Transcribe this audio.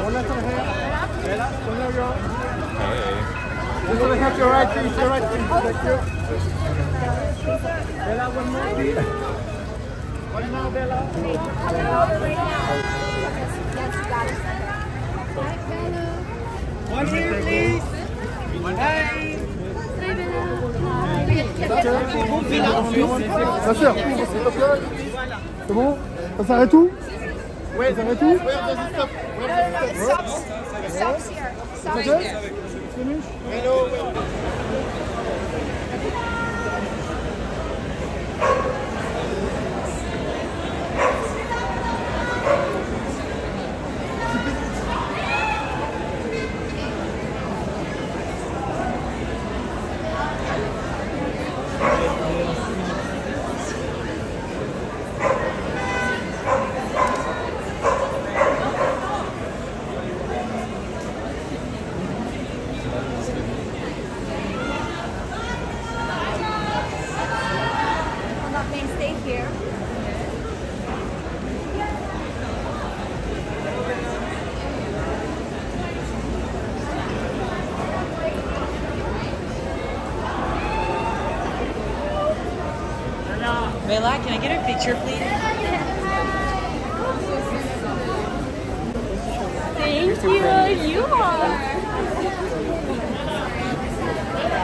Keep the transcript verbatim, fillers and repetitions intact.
Hey. Just want to help your right feet, your right feet. Thank you. Bella, one more please. One more, Bella. One here, please. Hi. Bien sûr. C'est bon? Ça s'arrête où? Oui, ça s'arrête où? Stop. Stops here. Stops here. Finish? Hello. Bella, can I get a picture, please? Thank you. You are.